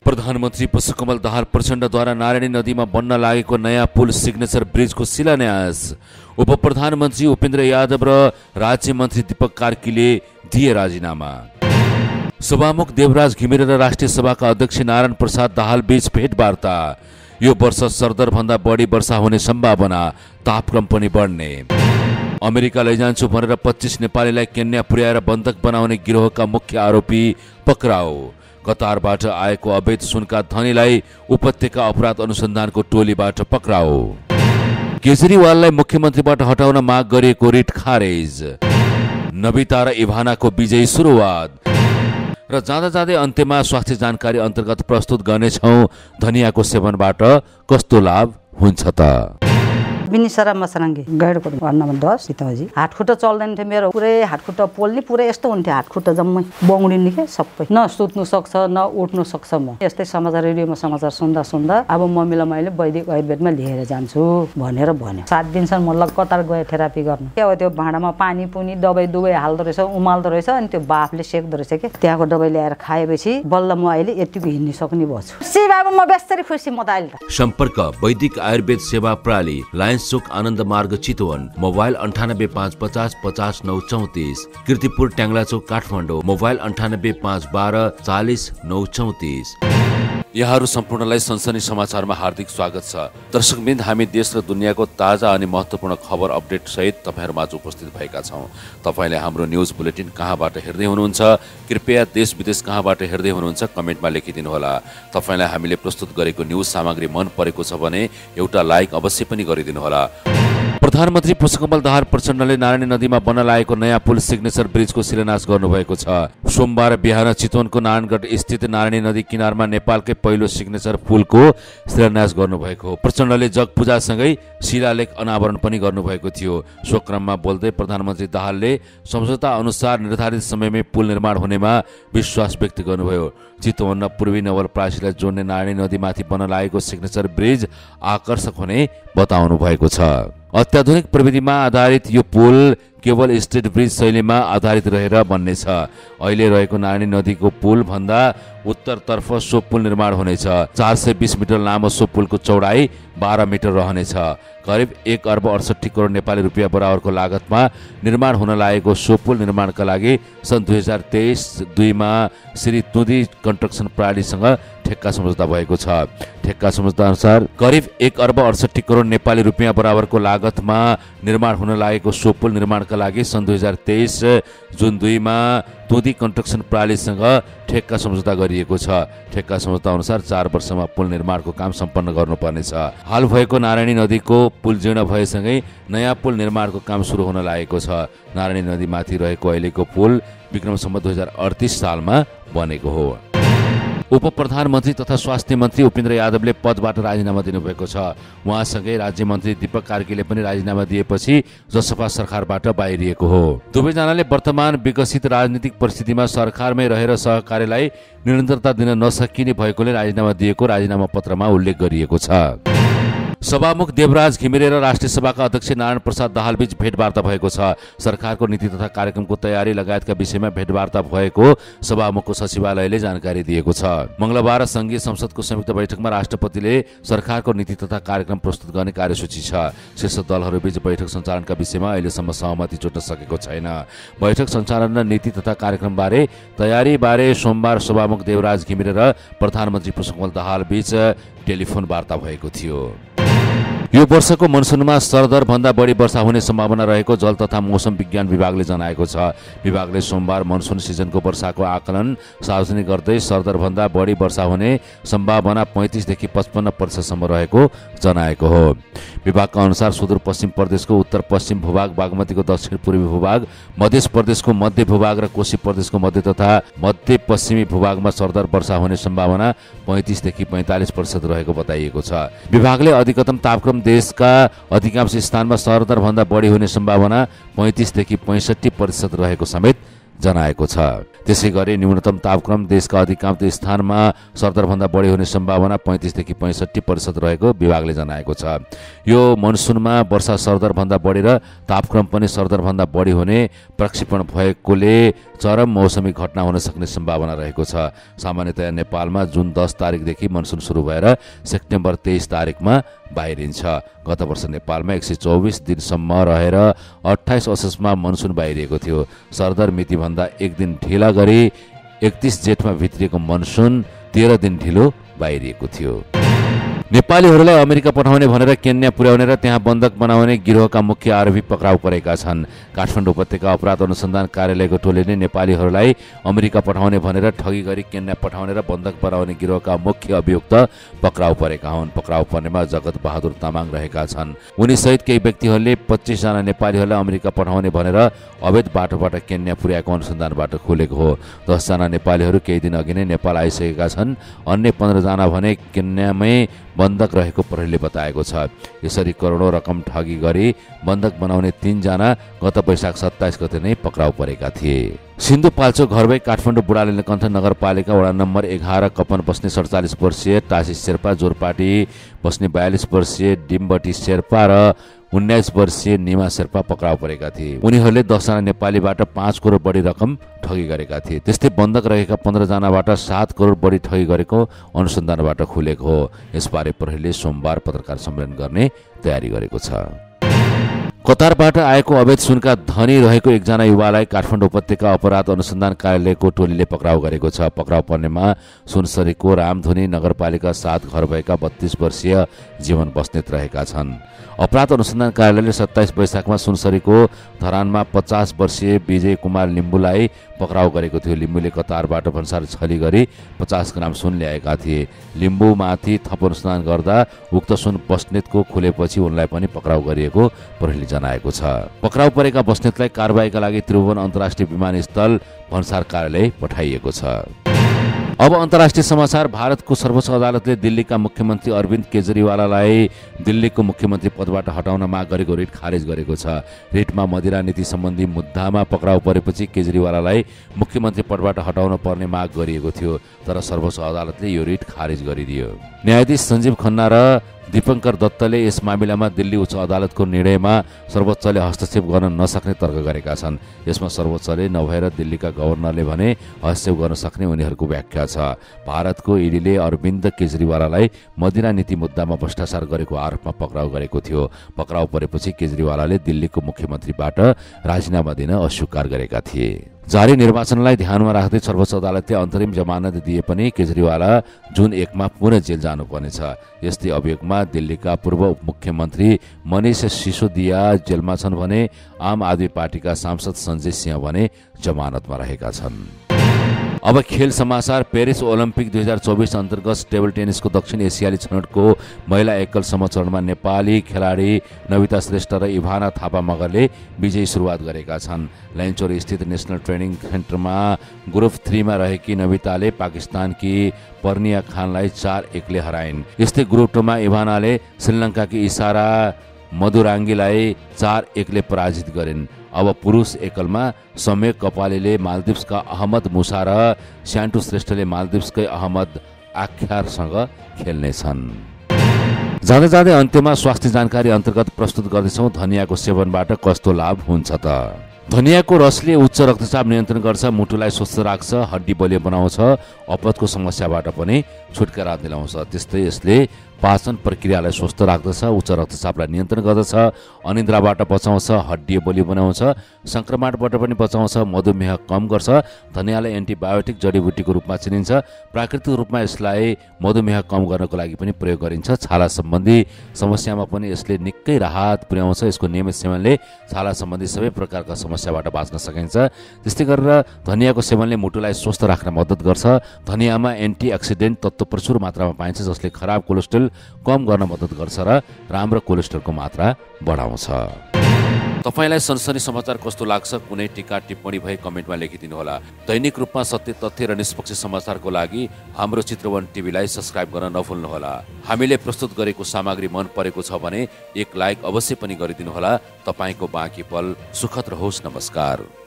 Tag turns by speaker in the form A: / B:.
A: प्रधानमन्त्री पुष्पकमल दाहाल प्रचण्डद्वारा नारायणी नदीमा बन्न लागेको नयाँ पुल सिग्नेचर ब्रिजको शिलान्यास। उप प्रधानमन्त्री उपेन्द्र यादव र राज्य मन्त्री दीपक कार्कीले दिए राजीनामा। सभामुख देवराज घिमिरे र राष्ट्रिय सभाका अध्यक्ष नारायण प्रसाद दाहाल बीच भेटवार्ता। यो वर्ष सरदरभन्दा बढी वर्षा हुने सम्भावना, तापक्रम पनि बढ्ने। अमेरिका लैजान्छु भनेर 25 नेपालीलाई केन्या पुर्याएर बन्धक बनाउने गिरोहका मुख्य आरोपी पक्राउ। कतारबाट आएको अवैध सुनका धनीलाई उपत्यका अपराध अनुसन्धानको टोलीबाट पक्राउ। केजरीवाललाई मुख्यमन्त्रीबाट हटाउन माग गरिएको रिट खारेज। नबिता र इभानाको विजयी सुरुवात। र जाँदा जाँदै अन्त्यमा स्वास्थ्य जानकारी अन्तर्गत प्रस्तुत गर्नेछौँ धनियाको सेवनबाट कस्तो लाभ हुन्छ त।
B: बिनिसरा मसरङ्गी गैडको वार्ड नम्बर 10 सीताजी। हातखुट्टा चल्दैन थियो मेरो, पुरै हातखुट्टा पोल्ने पुरै यस्तो हुन्थ्यो, हातखुट्टा जम्मै बङ्गुडिने के सबै, न सुत्नु सक्छ न उठ्नु सक्छ। म यस्तै समाचार रेडियोमा समाचार सुन्दा सुन्दा अब मम्मीलाई मैले वैदिक आयुर्वेदमा लिएर जान्छु भनेर भन्यो। 7 दिनसम्म म कतार गएँ थेरापी गर्न। के हो त्यो भाँडामा पानी पुनी दबाई दुबाई हाल्दो रहेछ, उमाल्दो रहेछ, अनि त्यो बाफले सेक्दो रहेछ के। त्यहाँको दबाई ल्याएर खाएपछि बल्ल म अहिले यतिको हिँड्न सक्ने भएछु। सी बाबु म बेस्तरी खुसी म त अहिले त।
A: सम्पर्क वैदिक आयुर्वेद सेवा प्रणाली, लायन्स चोक आनन्द मार्ग चितवन। मोबाइल 9855 50 934। कीर्तिपुर ट्याङ्ला चोक काठमाडौँ। मोबाइल 9851 40 934। यहाँहरू सम्पूर्णलाई सनसनी समाचारमा हार्दिक स्वागत छ। दर्शकवृन्द, हामी देश र दुनियाँको ताजा अनि महत्त्वपूर्ण खबर अपडेट सहित तपाईँहरूमाझ उपस्थित भएका छौँ। तपाईँले हाम्रो न्युज बुलेटिन कहाँबाट हेर्दै हुनुहुन्छ, कृपया देश विदेश कहाँबाट हेर्दै हुनुहुन्छ कमेन्टमा लेखिदिनु होला। तपाईँलाई हामीले प्रस्तुत गरेको न्युज सामग्री मन परेको छ भने एउटा लाइक अवश्य पनि गरिदिनु होला। प्रधानमन्त्री पुष्पकमल दाहाल प्रचण्डले नारायणी नदीमा बन्न लागेको नयाँ पुल सिग्नेचर ब्रिजको शिलान्यास गर्नुभएको छ। सोमबार बिहान चितवनको नारायणगढ स्थित नारायणी नदी किनारमा नेपालकै पहिलो सिग्नेचर पुलको शिलान्यास गर्नुभएको हो। प्रचण्डले जग पूजासँगै शिलालेख अनावरण पनि गर्नुभएको थियो। सो क्रममा बोल्दै प्रधानमन्त्री दाहालले सम्झौता अनुसार निर्धारित समयमै पुल निर्माण हुनेमा विश्वास व्यक्त गर्नुभयो। चितवन र पूर्वी नवलपरासीलाई जोड्ने नारायणी नदीमाथि बन्न लागेको सिग्नेचर ब्रिज आकर्षक हुने बताउनु भएको छ। अत्याधुनिक प्रविधिमा आधारित यो पुल केवल स्ट्रेट ब्रिज शैलीमा आधारित रहेर बन्नेछ। अहिले रहेको नारायणी नदीको पुल भन्दा उत्तरतर्फ सो पुल निर्माण हुनेछ। 420 मिटर लामो सो पुलको चौडाइ 12 मिटर रहनेछ। करिब 1 अर्ब 68 करोड नेपाली रुपियाँ बराबरको लागतमा निर्माण हुन लागेको सो पुल निर्माणका लागि सन् 2023 मा श्री तुदी कन्स्ट्रक्सन प्रणालीसँग ठेक्का सम्झौता भएको छ। ठेक्का सम्झौता अनुसार करिब 1 अर्ब 68 करोड नेपाली रुपियाँ बराबरको लागतमा निर्माण हुन लागेको सो पुल निर्माणका लागि सन् 2023 जुन 2 मा तुदी कन्स्ट्रक्सन प्रणालीसँग ठेक्का सम्झौता गरिएको छ। ठेक्का सम्झौता अनुसार 4 वर्षमा पुल निर्माणको काम सम्पन्न गर्नुपर्नेछ। हाल भएको नारायणी नदीको पुल जीर्ण भएसँगै नयाँ पुल निर्माणको काम सुरु हुन लागेको छ। नारायणी नदीमाथि रहेको अहिलेको पुल विक्रम सम्वत 2038 सालमा बनेको हो। उप प्रधानमन्त्री तथा स्वास्थ्य मन्त्री उपेन्द्र यादवले पदबाट राजीनामा दिनुभएको छ। उहाँसँगै राज्य मन्त्री दीपक कार्कीले पनि राजीनामा दिएपछि जसपा सरकारबाट बाहिरिएको हो। दुवैजनाले वर्तमान विकसित राजनीतिक परिस्थितिमा सरकारमै रहेर सहकार्यलाई निरन्तरता दिन नसकिने भएकोले राजीनामा दिएको राजीनामा पत्रमा उल्लेख गरिएको छ। सभामुख देवराज घिमिरे र राष्ट्रिय सभाका अध्यक्ष नारायण प्रसाद दाहाल बीच भेटवार्ता भएको छ। सरकारको नीति तथा कार्यक्रमको तयारी लगायतका विषयमा भेटवार्ता भएको सभामुखको सचिवालयले जानकारी दिएको छ। मंगलबार संघीय संसदको संयुक्त बैठकमा राष्ट्रपतिले सरकारको नीति तथा कार्यक्रम प्रस्तुत गर्ने कार्यसूची छ। शीर्ष दलहरूबीच बैठक सञ्चालनका विषयमा अहिलेसम्म सहमति जुट्न सकेको छैन। बैठक सञ्चालन र नीति तथा कार्यक्रमबारे तयारीबारे सोमबार सभामुख देवराज घिमिरे र प्रधानमन्त्री पुष्पकमल दाहाल बीच टेलिफोन वार्ता भएको थियो। यो वर्षको मनसुनमा सरदर भन्दा बढी वर्षा हुने सम्भावना रहेको जल तथा मौसम विज्ञान विभागले जनाएको छ। विभागले सोमबार मनसुन सिजनको वर्षाको आकलन सार्वजनिक गर्दै सरदर भन्दा बढी वर्षा हुने सम्भावना 35 देखि 55% सम्म रहेको जनाएको हो। विभागका अनुसार सुदूरपश्चिम प्रदेशको उत्तर पश्चिम भूभाग, बागमतीको दक्षिण पूर्वी भूभाग, मध्य प्रदेशको मध्य भूभाग र कोशी प्रदेशको मध्य तथा मध्य पश्चिमी भूभागमा सरदर वर्षा हुने सम्भावना 35 देखि 45% रहेको बताइएको छ। विभागले अधिकतम तापक्रम देशका अधिकांश स्थानमा सरदर भन्दा बढी हुने सम्भावना 35 देखि 65% रहेको समेत जनाएको छ। त्यसै गरी न्यूनतम तापक्रम देशका अधिकांश स्थानमा सरदरभन्दा बढी हुने सम्भावना 35 देखि 65% रहेको विभागले जनाएको छ। यो मनसुनमा वर्षा सरदरभन्दा बढी र तापक्रम पनि सरदरभन्दा बढी हुने प्रक्षेपण भएकोले चरम मौसमी घटना हुन सक्ने सम्भावना रहेको छ। सामान्यतया नेपालमा जुन 10 तारिकदेखि मनसुन सुरु भएर सेप्टेम्बर 23 तारिकमा बाहिरिन्छ। गत वर्ष नेपालमा 124 दिनसम्म रहेर 28 असोजमा मनसुन बाहिरिएको थियो। सरदर मितिभन्दा एक दिन ढिला गरी 31 जेठमा भित्रिएको मनसुन 13 दिन ढिलो बाहिरिएको थियो। नेपालीहरूलाई अमेरिका पठाउने भनेर केन्या पुर्याउने र त्यहाँ बन्धक बनाउने गिरोहका मुख्य आरोपी पक्राउ परेका छन्। काठमाडौँ उपत्यका अपराध अनुसन्धान कार्यालयको टोलीले नेपालीहरूलाई अमेरिका पठाउने भनेर ठगी गरी केन्या पठाउने र बन्धक बनाउने गिरोहका मुख्य अभियुक्त पक्राउ परेका हुन्। पक्राउ पर्नेमा जगत बहादुर तामाङ रहेका छन्। उनी सहित केही व्यक्तिहरूले 25 जना नेपालीहरूलाई अमेरिका पठाउने भनेर अवैध बाटोबाट केन्या पुर्याएको अनुसन्धानबाट खुलेको हो। 10 जना नेपालीहरू केही दिन अघि नै नेपाल आइसकेका छन्। अन्य 15 जना भने केन्यामै बन्धक रहेको प्रहरीले बताएको छ। यसरी करोडौं रकम ठगी गरी बन्धक बनाउने 3 जना गत वैशाख 27 गते नै पक्राउ परेका थिए। सिन्धुपाल्चोक घरबै काठमाडौँ बुढाले निकन्थ नगरपालिका वडा नम्बर 11 कपन बस्ने 47 वर्षीय टासी शेर्पा, जोरपाटी बस्ने 42 वर्षीय डिम्बटी शेर्पा र 19 वर्षीय निमा शेर्पा पक्राउ परेका थिए। उनीहरूले 10 जना नेपालीबाट 5 करोड बढी रकम ठगी गरेका थिए। त्यस्तै बन्धक रहेका 15 जनाबाट 7 करोड बढी ठगी गरेको अनुसन्धानबाट खुलेको हो। यसबारे प्रहरीले सोमबार पत्रकार सम्मेलन गर्ने तयारी गरेको छ। कतारबाट आएको अवैध सुनका धनी रहेको एकजना युवालाई काठमाडौँ उपत्यका अपराध अनुसन्धान कार्यालयको टोलीले पक्राउ गरेको छ। पक्राउ पर्नेमा सुनसरीको रामधुनी नगरपालिका 7 घर भएका 32 वर्षीय जीवन बस्नेत रहेका छन्। अपराध अनुसन्धान कार्यालयले 27 वैशाखमा सुनसरीको धरानमा 50 वर्षीय विजय कुमार लिम्बूलाई पक्राउ गरेको थियो। लिम्बूले कतारबाट भन्सार छली गरी 50 ग्राम सुन ल्याएका थिए। लिम्बूमाथि थप अनुसन्धान गर्दा उक्त सुन बस्नेतको खुलेपछि उनलाई पनि पक्राउ गरिएको प्रहरीले जनाएको छ। पक्राउ परेका बस्नेतलाई कारबाहीका लागि त्रिभुवन अन्तर्राष्ट्रिय विमानस्थल भन्सार कार्यालय पठाइएको छ। अब अन्तर्राष्ट्रिय समाचार। भारतको सर्वोच्च अदालतले दिल्लीका मुख्यमन्त्री अरविन्द केजरीवाललाई दिल्लीको मुख्यमन्त्री पदबाट हटाउन माग गरेको रिट खारेज गरेको छ। रिटमा मदिरा नीति सम्बन्धी मुद्दामा पक्राउ परेपछि केजरीवाललाई मुख्यमन्त्री पदबाट हटाउन पर्ने माग गरिएको थियो, तर सर्वोच्च अदालतले यो रिट खारेज गरिदियो। न्यायाधीश सञ्जीव खन्ना र दीपङ्कर दत्तले यस मामिलामा दिल्ली उच्च अदालतको निर्णयमा सर्वोच्चले हस्तक्षेप गर्न नसक्ने तर्क गरेका छन्। यसमा सर्वोच्चले नभएर दिल्लीका गभर्नरले भने हस्तक्षेप गर्न सक्ने उनीहरूको व्याख्या छ। भारतको ईडीले अरविन्द केजरीवाललाई मदिरा नीति मुद्दामा भ्रष्टाचार गरेको आरोपमा पक्राउ गरेको थियो। पक्राउ परेपछि केजरीवालले दिल्लीको मुख्यमन्त्रीबाट राजीनामा दिन अस्वीकार गरेका थिए। जारी निर्वाचनलाई ध्यानमा राख्दै सर्वोच्च अदालतले अन्तरिम जमानत दिए पनि केजरीवाल जुन 1 मा पुनः जेल जानुपर्नेछ। यस्तै अभियोगमा दिल्लीका पूर्व उपमुख्यमन्त्री मनीष सिसोदिया जेलमा छन् भने आम आदमी पार्टीका सांसद सञ्जय सिंह भने जमानतमा रहेका छन्। अब खेल समाचार। पेरिस ओलम्पिक 2024 अन्तर्गत टेबल टेनिसको दक्षिण एसियाली छनौटको महिला एकल समचरणमा नेपाली खेलाडी नविता श्रेष्ठ र इभाना थापा मगरले विजयी सुरुवात गरेका छन्। लैनचौर स्थित नेशनल ट्रेनिङ सेन्टरमा ग्रुप 3 मा रहेकी नविताले पाकिस्तानकी पर्निया खानलाई 4-1 ले हराइन्। यस्तै ग्रुप 2 मा इभानाले श्रीलङ्काकी इसारा मधुराङ्गीलाई 4-1 ले पराजित गरिन्। अब पुरुष एकलमा सम्यक कपालीले मालदिप्सका अहमद मुसा र स्यान्टु श्रेष्ठले मालदिप्सकै अहमद आख्यारसँग खेल्नेछन्। जाँदै जाँदै अन्त्यमा स्वास्थ्य जानकारी अन्तर्गत प्रस्तुत गर्दैछौँ धनियाको सेवनबाट कस्तो लाभ हुन्छ त। धनियाको रसले उच्च रक्तचाप नियन्त्रण गर्छ, मुटुलाई स्वस्थ राख्छ, हड्डी बलियो बनाउँछ, अपचको समस्याबाट पनि छुटकारा दिलाउँछ। त्यस्तै यसले पाचन प्रक्रियालाई स्वस्थ राख्दछ, उच्च रक्तचापलाई नियन्त्रण गर्दछ, अनिद्राबाट बचाउँछ, हड्डी बलियो बनाउँछ, संक्रमणबाट पनि बचाउँछ, मधुमेह कम गर्छ। धनियालाई एन्टिबायोटिक जडीबुटीको रूपमा चिनिन्छ। प्राकृतिक रूपमा यसलाई मधुमेह कम गर्नको लागि पनि प्रयोग गरिन्छ। छाला सम्बन्धी समस्यामा पनि यसले निकै राहत पुर्याउँछ। यसको नियमित सेवनले छाला सम्बन्धी सबै प्रकारका समस्याबाट बाँच्न सकिन्छ। त्यस्तै गरेर धनियाको सेवनले मुटुलाई स्वस्थ राख्न मद्दत गर्छ। धनियामा एन्टिअक्सिडेन्ट तत्त्व प्रचुर मात्रामा पाइन्छ, जसले खराब कोलेस्ट्रोल कम गर्न मद्दत गर्छ र राम्रो कोलेस्ट्रोलको मात्रा बढाउँछ। तपाईलाई सनसनी समाचार कस्तो लाग्छ? कुनै टिका टिप्पणी भए कमेन्टमा लेखिदिनुहोला। दैनिक रूपमा सत्य, तथ्य र निष्पक्ष समाचारको लागि हाम्रो चित्रवन टिभीलाई सब्स्क्राइब गर्न नभुल्नुहोला। हामीले प्रस्तुत गरेको सामग्री मन परेको छ भने एक लाइक अवश्य पनि गरिदिनुहोला। तपाईको बाँकी पल सुखद रहोस्। नमस्कार।